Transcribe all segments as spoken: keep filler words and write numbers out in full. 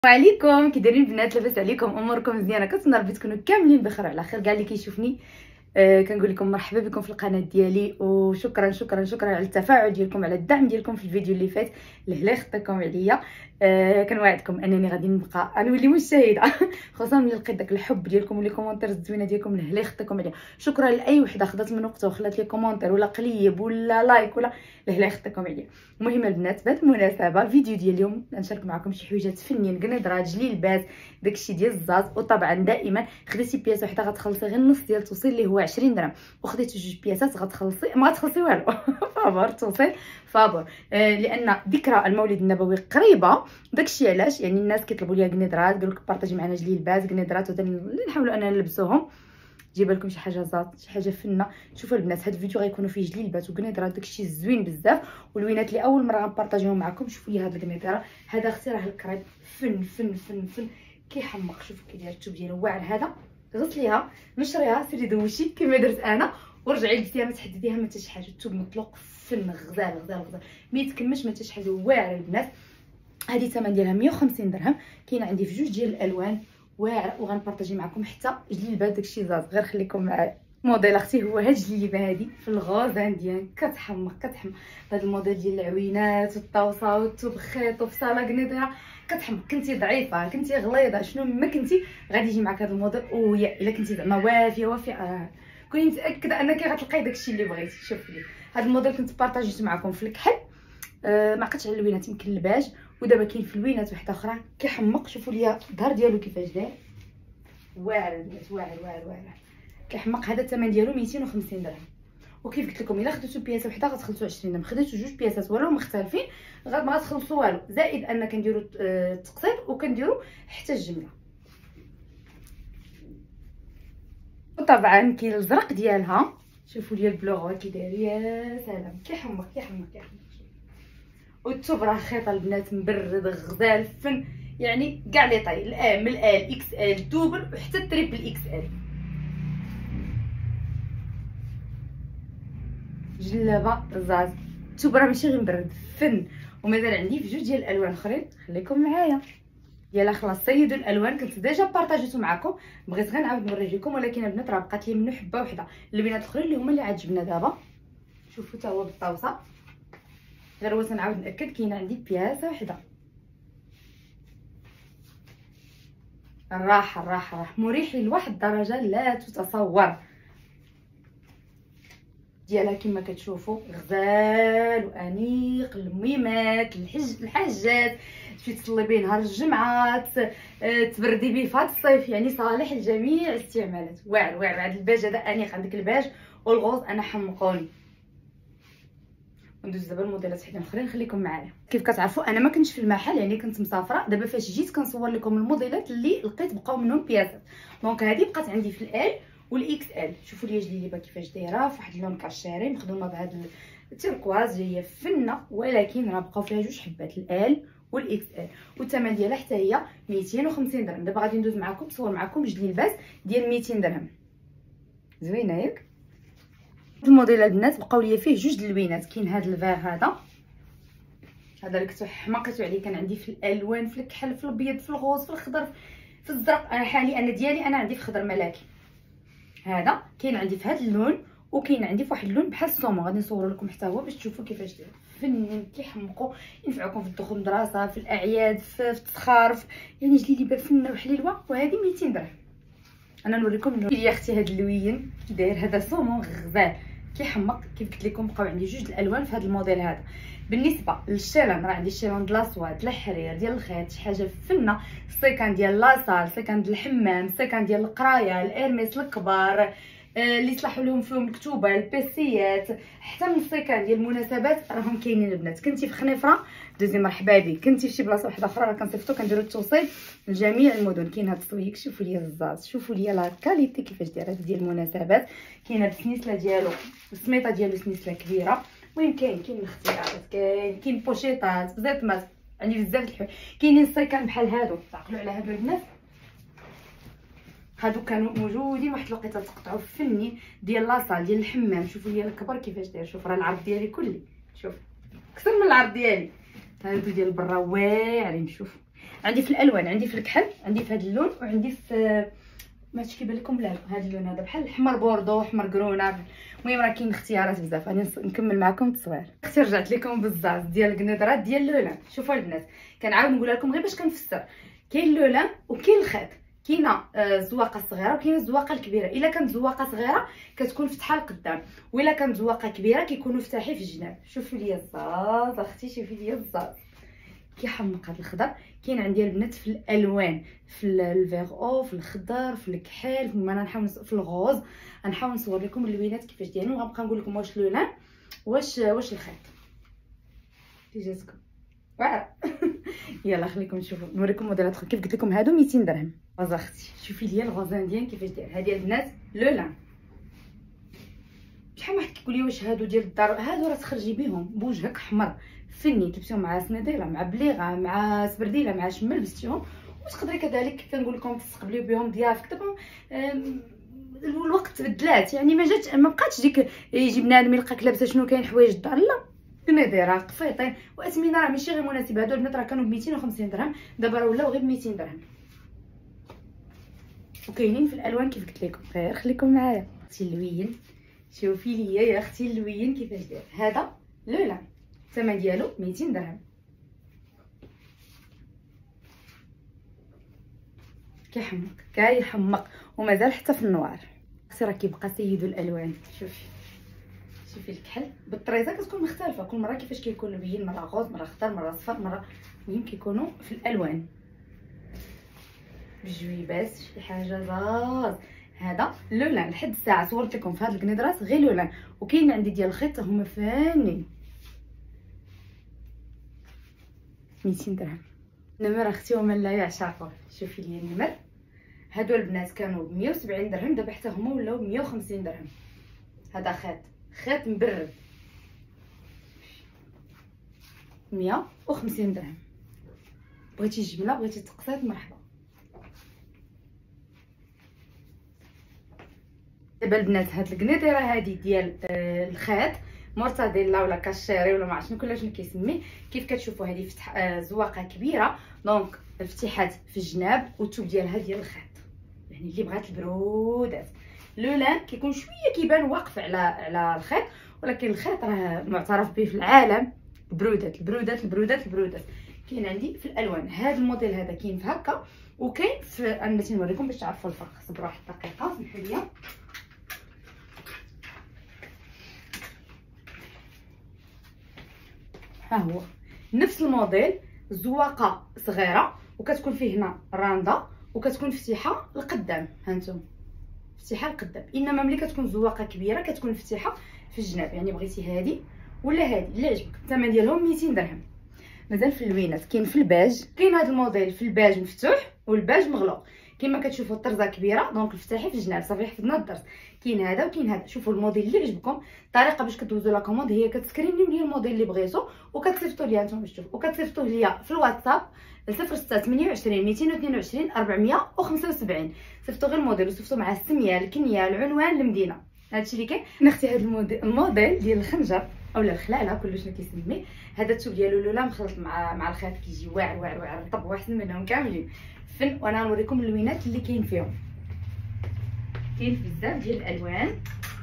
وعليكم كي دايرين البنات؟ لاباس عليكم؟ اموركم مزيانه؟ كنتمنى ربي تكونوا كاملين بخير وعلى خير. كاع اللي كيشوفني آه كنقول لكم مرحبا بكم في القناه ديالي، وشكرا شكرا شكرا على التفاعل ديالكم، على الدعم ديالكم في الفيديو اللي فات اللي خطيكم عليا. آه كنوعدكم انني غادي نبقى نولي مجتهده خصوصا ملي لقيت داك الحب ديالكم ولي كومونتير الزوينه ديالكم اللي خطيكم عليا. شكرا لاي وحده خدات من وقتها وخلات لي كومونتير ولا قليب ولا لايك ولا اللي خطيكم عليا. المهم البنات، بهذه المناسبه الفيديو ديال اليوم غنشارك معكم شي حويجات فنيين، قنيدرات، جلي لباس، داكشي ديال الزاز. وطبعا دائما خديتي بياسه وحده غتخلصي غير النص ديال التوصيل اللي هو عشرين درهم، وخديتي جوج بياسات غتخلصي ما غتخلصي والو فابور التوصيل فابور. آه لان ذكرى المولد النبوي قريبه، داكشي علاش يعني الناس كيطلبوا ليا قنيدرات، قالوا لك بارطاجي معنا جلي لباس قنيدرات اللي نحاولوا اننا نلبسوهم، جيب لكم شي حاجه زات شي حاجه فنه. شوفوا البنات، هذا الفيديو غيكونوا فيه جلي لباس وقنيدرات، داكشي زوين بزاف. والوينات اللي اول مره غنبارطاجيهم معكم، شوفوا لي هذا القنيدره، هذا اختي راه الكريب فن فن فن فن كيحمق. شوفوا كي داير الثوب ديالو واعر، هذا غسليها نشريها سيري دوشي كما درت انا ورجعي لبسيها ما تحدديها ما حتى شي حاجه. الثوب مطلق فن غزال غزال غزال ما يتكمش ما حتى شي حاجه، واعر البنات. هذه الثمن ديالها مية وخمسين درهم، كاينه عندي في جوج ديال الالوان واعر، وغنبارطاجي معكم حتى جلي لباس داكشي زاد. غير خليكم معايا. موديل اختي هو هاد جلي لباس هادي في الغوزان ديال كتحمق كتحمق. هاد الموديل ديال العوينات والطوسه والثوب خيط وفصاله قنيدره كتحمق. كنتي ضعيفه كنتي غليظه شنو ما كنتي غادي يجي معك هذا الموديل، ويا الا كنتي زعما وافيه وافيه آه. كوني متاكده انك غتلقاي داكشي اللي بغيتي. شوفي لي هذا الموديل كنت بارطاجيت معكم في الكحل، آه ما عقدتش على اللوينات يمكن الباج، ودابا كاين في اللوينات وحده اخرى كيحمق. شوفوا لي الظهر ديالو كيفاش داير، واعر البنات واعر واعر واعر كيحمق. هذا الثمن ديالو ميتين وخمسين درهم. وكيف قلت لكم الا خديتو بياسه وحده غتخلصوا عشرين درهم، خديتو جوج بياسات ولو مختلفين غير ما غتخلصوا والو، زائد ان كنديروا التقسيط وكنديروا حتى الجمله. وطبعا كاين الزرق ديالها، شوفوا لي البلوغ كي داير يا سلام كيحمق كيحمق كيحمق. والثوب راه خيط البنات مبرد غزال فن، يعني كاع لي طاي الام الال اكس ال دوبل وحتى التريبل اكس ال. جلابه زاز، الثوب راه ماشي غير مبرد فن. ومازال عندي في جوج ديال الالوان اخرين، خليكم معايا. يلا خلاص سيدوا الالوان، كنت ديجا بارطاجيتو معكم، بغيت غير نعاود نوريه لكم، ولكن البنات راه بقات لي منه حبه وحده. البنات الاخرين اللي هما اللي عجبنا دابا، شوفوا حتى هو بالطوسه، غير واش نعاود ناكد كاينه عندي بياسه وحده. الراحه الراحه راح مريحي لواحد الدرجه لا تتصور. ديالها كما كتشوفوا غزال وانيق للميمات الحج الحاجات، تمشي تصلي به نهار الجمعه، تبردي به في هذا الصيف، يعني صالح لجميع الاستعمالات. واعر واعر. هذا الباج هذا انيق، عندك الباج والغوز انا حمقوني. وندوز دابا الموديلات حدين اخرين، خليكم معايا. كيف كتعرفوا انا ما كنتش في المحل، يعني كنت مسافره. دابا فاش جيت كنصور لكم الموديلات اللي لقيت بقاو منهم بياسات. دونك هذه بقات عندي في الال والاكس ال. شوفوا لي جليبه كيفاش دايره في واحد اللون كاشيري مخدومه بهذا التركواز، جايه فنه، ولكن راه بقاو فيها جوج حبات الال والاكس ال، والثمن ديالها حتى هي ميتين وخمسين درهم. دابا غادي ندوز معكم نصور معكم جلي لباس ديال ميتين درهم. زوينه ياك؟ الموديل البنات بقاو ليا فيه جوج اللوينات، كاين هذا الفير هذا هذا اللي كنت حماقيتو عليه، كان عندي في الالوان في الكحل في الابيض في الغوز في الخضر في الزرق. انا حاليا انا ديالي انا عندي في خضر ملاكي، هذا كاين عندي في هذا اللون، وكاين عندي في واحد اللون بحال الصومون. غادي نصور لكم حتى هو باش تشوفوا كيفاش داير فنين كيحمقوا، ينفعوكم في الدخول المدرسه في الاعياد في التسخار، يعني جلي لبا فنه وحليوه. وهذه ميتين درهم. انا نوريكم يا اختي هذا اللوين كي داير، هذا صومون غزال كيحمق. كيف قلت لكم بقاو عندي جوج الالوان في هذا الموديل هذا. بالنسبه للشيلون راه عندي الشيلون ديال الاسود الحرير ديال الخيط، شي حاجه فنه. السيكان ديال لاصال، السيكان ديال الحمام، السيكان ديال القرايه، الارميس الكبار اللي يصلحوا لهم فيهم الكتوبه، البيسيات، حتى من السيكان ديال المناسبات راهم كاينين البنات. كنتي في خنيفره دوزي مرحبا بك، كنتي في شي بلاصه واحده اخرى راه كنصيفطو كنديروا التوصيل لجميع المدن. كاين هذا الصويك، شوفوا لي الزاز، شوفوا لي لا كاليتي كيفاش دايره ديال المناسبات. كاين هذا السنيسله ديالو، السميطه ديالو سنيسله كبيره. المهم كاين كاين الاختيارات، كاين كاين بوشيطات بزاف عندي بزاف د الحوايج. كاينين السيكان بحال هادو، تعقلوا على هادو البنات، هادو كانوا موجودين واحد الوقيته تقطعوا فني ديال لاصال ديال الحمام. شوفوا لي الكبر كيفاش داير، شوف راه العرض ديالي كلي، شوف اكثر من العرض ديالي. هادو ديال برا واعرين. شوف عندي في الالوان، عندي في الكحل، عندي في هذا اللون، وعندي في ما عرفتش كيبان لكم. لا لا هذا اللون هذا بحال احمر بوردو، احمر كرونه. المهم راه كاين اختيارات بزاف. غادي نكمل معكم التصوير. اختي رجعت لكم بزاف ديال الكنيدرات ديال اللولان. شوفوا البنات كنعاود نقولها لكم غير باش كنفسر. كاين اللولان وكاين الخيط. كاينه الزواقه الصغيره وكاينه الزواقه الكبيره. الا كانت زواقه صغيره كتكون فتحه لقدام، والا كانت زواقه كبيره كيكونوا فتاحي في الجناب. شوفوا لي الزاز اختي، شوفي لي الزاز كيحمق هذا الخضر. كاين عندي البنات في الالوان، في الفيغ او، في الخضر، في الكحل، انا نحاول في الغوز. غنحاول نصور لكم اللوينات كيفاش دايرين، وغنبقى نقول لكم واش لولان واش واش الخيط. كي جاتكم واعره يلا خليكم نشوفوا نوريكم موديلات اخرى. كيف قلت لكم هادو ميتين درهم. غوز اختي شوفي لي الغوزان ديال كيفاش داير. هادي البنات لولان. شحال واحد كيقول لي واش هادو ديال الدار، هادو راه تخرجي بهم بوجهك احمر فني، تلبسيهم مع سنيديله، مع بليغه، مع سبرديله، مع شمال لبستيهم. وتقدري كذلك كنقول لكم تستقبليو بهم ضيافك. دابا الوقت تبدلات، يعني ما جات ما بقاتش ديك يجي بنادم يلقاك لابسه شنو كاين حوايج الدار. لا كنيديره قفيطين واثمنه راه ماشي غير مناسبه. هادو البنات راه كانوا ب ميتين وخمسين درهم، دابا راه ولاو غير ب ميتين درهم. وكاينين في الالوان كيف قلت لكم. غير خليكم معايا. اختي اللوين شوفي لي يا اختي اللوين كيفاش داير. هذا لولان الثمن ديالو ميتين درهم. كيحمق كيحمق ومازال حتى في النوار. اختي راه كيبقى سيد الالوان. شوفي شوفي الكحل بالطريزه كتكون مختلفه كل مره كيفاش كيكون لبين، مره غوز، مره خضر، مره صفر، مره المهم كيكونوا في الالوان بالجويبات. شي حاجه زاز. هذا لولان لحد الساعه صورت لكم في هاد الكنيدرات غير لولان. وكاين عندي ديال الخيط هما فانين. ميتين درهم. نمر اختي ومن لا يعشق. شوفي لي النمر. هادو البنات كانوا ب مية وسبعين درهم، دابا حتى هما ولاو ب مية وخمسين درهم. هذا خيط خيط مبرد مية وخمسين درهم. بغيتي الجمله بغيتي تقسيط مرحبا. دابا البنات هاد الكنيديره هادي ديال آه الخيط مورتاديلا ولا كاشيري ولا ما عرفت شنو كلشي شنو كيسميه. كيف كتشوفوا هذه فتح آه زواقه كبيره، دونك فتحات في الجناب والثوب ديالها ديال الخيط. يعني اللي بغات البرودات. لولان كيكون شويه كيبان واقف على على الخيط، ولكن الخيط راه معترف به في العالم. برودات البرودات البرودات البرودات. كاين عندي في الالوان. هذا الموديل هذا كاين في هكا، وكاين في انا بغيت نوريكم باش تعرفوا الفرق. صبروا واحد الدقيقه سمحوا لي. ها هو نفس الموديل، زواقه صغيره وكتكون فيه هنا راندا وكتكون فتيحه لقدام. هانتوما فتيحه لقدام. انما ملي كتكون زواقه كبيره كتكون فتيحه في الجناب. يعني بغيتي هذه ولا هذه اللي عجبك. الثمن ديالهم ميتين درهم. مازال في اللوينات. كاين في الباج، كاين هذا الموديل في الباج مفتوح والباج مغلوق. كما كتشوفوا الطرزه كبيره دونك الفتاحي في الجناب صافي حفظنا الدرس. كاين هذا وكاين هذا. شوفوا الموديل اللي عجبكم. الطريقه باش كدوزوا لا كوموند هي كتسكرينيو لي الموديل اللي بغيتو وكتصيفطوا ليا نتوما باش تشوفوا، وكتصيفطوه ليا في الواتساب صفر ستة ثمانية وعشرين ميتين واثنين وعشرين أربعمية وخمسة وسبعين. صيفطوا غير الموديل وصيفطوا مع السميه، الكنيه، العنوان، المدينه. هادشي اللي كاين. نختي هذا الموديل الموديل ديال الخنجر اولا الخلاله كل شنو كيسميه. هذا الثوب ديالو لولا مخلط مع مع الخيط كيجي واعر واعر واعر رطب واحسن منهم كاملين فن. وانا نوريكم اللوينات اللي كاين فيهم. كاين بزاف ديال الالوان.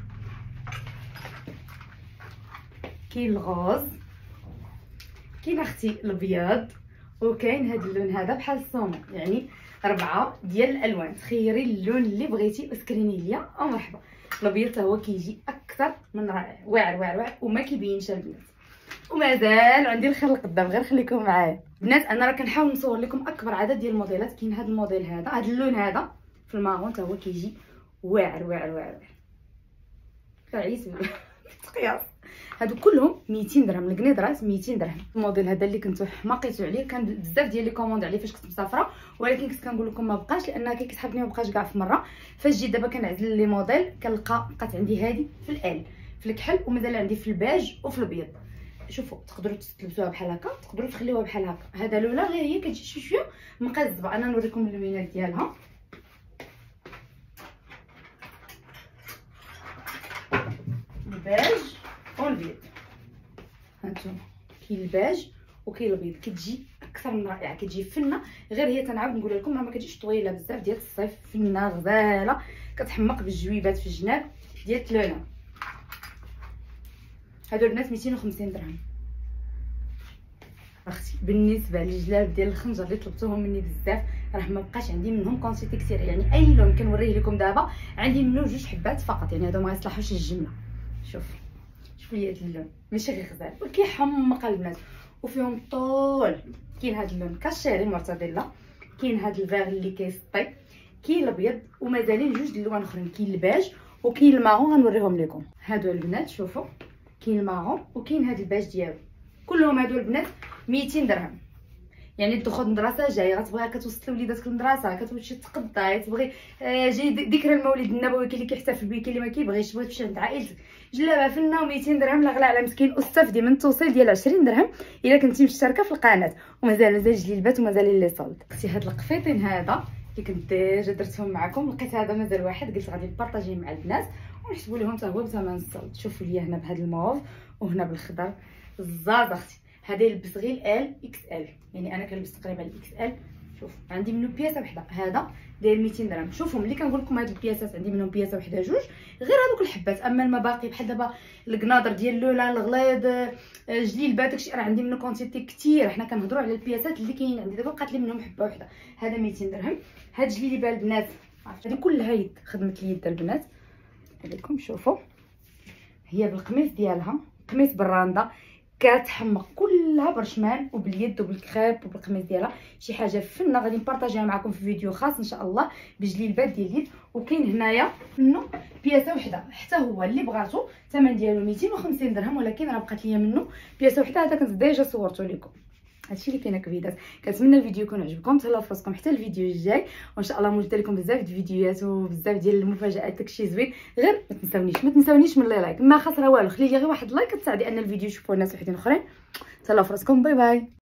كاين الغوز، كاين اختي الابيض، وكاين هذا اللون هذا بحال الصومه. يعني اربعه ديال الالوان. تخيري اللون اللي بغيتي وسكريني ليا او مرحبا. الابيض حتى هو كيجي اكثر من رائع، واعر واعر واعر وما كيبينش البنات. ومازال عندي الخير لقدام غير خليكم معايا بنات. انا راه كنحاول نصور لكم اكبر عدد ديال الموديلات. كاين هذا الموديل هذا، هذا اللون هذا في المارون حتى هو كيجي واعر واعر واعر تعيس تقياس. هادو كلهم ميتين درهم. الكنيدرات ميتين درهم. الموديل هذا اللي كنتو حماقيتو عليه كان بزاف ديال لي كوموند عليه فاش كنت مسافره، ولكن كنت كنقول لكم ما بقاش لان كي كتحبني ما بقاش كاع في مره. فاش جيت دابا كنعزل لي موديل كنلقى بقات عندي هذه في الال في الكحل، ومازال عندي في الباج وفي الابيض. شوفوا تقدروا تلبسوها بحال هكا، تقدروا تخليوها بحال هكا. هذا لولا غير هي كتجي شي شويه مقزبه. انا نوريكم اللوينات ديالها. الباج والابيض. هانتوما كاين الباج وكاين الابيض. كتجي اكثر من رائعه، كتجي فنه. غير هي تنعاود نقول لكم راه ما كتجيش طويله بزاف ديال الصيف، فنه غزاله كتحمق بالجويبات في الجناب ديال اللون. هادو البنات ميتين وخمسين درهم. اختي بالنسبه للجلاب ديال الخنجر اللي طلبتوهم مني بزاف راه ما بقاش عندي منهم كونتيتي كثير، يعني اي لون كنوريه لكم دابا عندي منه جوج حبات فقط، يعني هادو ما يصلحوش الجمله. شوف شوفوا لي هاد اللون ماشي غير غزال وكيحمق البنات وفيهم طول. كاين هاد اللون كاشيري معتدله، كاين هاد الفيغ اللي كيسطي، كاين الابيض ومازالين جوج د الالوان اخرين، كاين الباج وكاين المارون غنوريهم لكم. هادو البنات شوفوا كاين المارون وكاين هاد الباج ديالو، كلهم هادو البنات ميتين درهم. يعني تدخل المدرسه جايه غتبغيها كتوصل لوليداتك المدرسه، كتمشي تقضى، تبغي آه جاي ذكرى المولد النبوي، كاين اللي كيحتفل به كاين اللي ما كيبغيش، تبغي تمشي عند عائلتك جلابه فنه وميتين درهم لا غلا على مسكين. استفدي من التوصيل ديال عشرين درهم الا كنتي مشتركه في القناه. ومازال مازال جليبات ومازال لي صولد. اختي هاد القفيطين هذا اللي كنت ديجا درتهم معكم، لقيت هذا مازال واحد قلت غادي نبارطاجيه مع البنات ونحسبوا لهم حتى هو بثمن الصولد. شوفوا لي هنا بهذا الموف وهنا بالخضر الزاز. اختي هذا يلبس غير ال اكس ال، يعني انا كنلبس تقريبا الاكس ال. شوف عندي منه بياسه وحده، هذا داير ميتين درهم. شوفوا ملي كنقول لكم هاد البياسات عندي منهم بياسه وحده جوج، غير هذوك الحبات. اما المباقي بحال دابا القناضر ديال اللولان الغليظ جليلبات داكشي راه عندي منه كونتيتي كثير. حنا كنهضروا على البياسات اللي كاينين عندي دابا، بقات لي منهم حبه وحده. هذا ميتين درهم. هاد جليبه البنات هذه كلها يد خدمه اليد البنات. عليكم شوفوا هي بالقميص ديالها، قميص بالراندا كتحمق كلها برشمان وباليد وبالكريب وبالقميص ديالها. شي حاجه فنه غادي نبارطاجيها معكم في فيديو خاص ان شاء الله بجليلبات ديال اليد. وكاين هنايا منه بياسه وحده حتى هو اللي بغاتو، الثمن ديالو ميتين وخمسين درهم، ولكن راه بقات ليا منه بياسه وحده. هذا كنت ديجا صورته لكم. هادشي اللي كاين كبيدات. كنتمنى الفيديو يكون عجبكم، تهلاو في راسكم حتى الفيديو الجاي، وان شاء الله موجده لكم بزاف د الفيديوهات وبزاف ديال المفاجات. داكشي زوين. غير ما تنساونيش ما تنساونيش من لي لايك، ما خسره والو، خلي لي غير واحد لايك تساعدي ان الفيديو يشوفوه الناس وحدين اخرين. تهلاو في راسكم، باي باي.